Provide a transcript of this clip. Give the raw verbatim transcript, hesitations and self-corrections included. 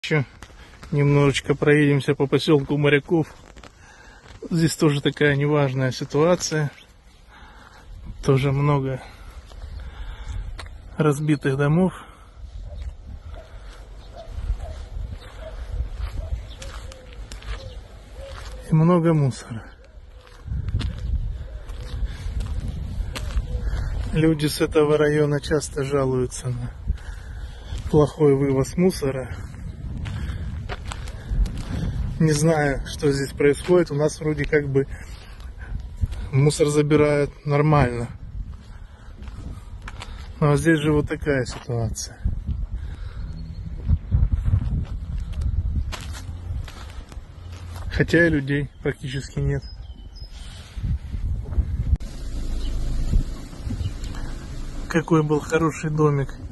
Еще немножечко проедемся по поселку Моряков. Здесь тоже такая неважная ситуация. Тоже много разбитых домов. И много мусора. Люди с этого района часто жалуются на плохой вывоз мусора. Не знаю, что здесь происходит. У нас вроде как бы мусор забирают нормально. Но здесь же вот такая ситуация. Хотя и людей практически нет. Какой был хороший домик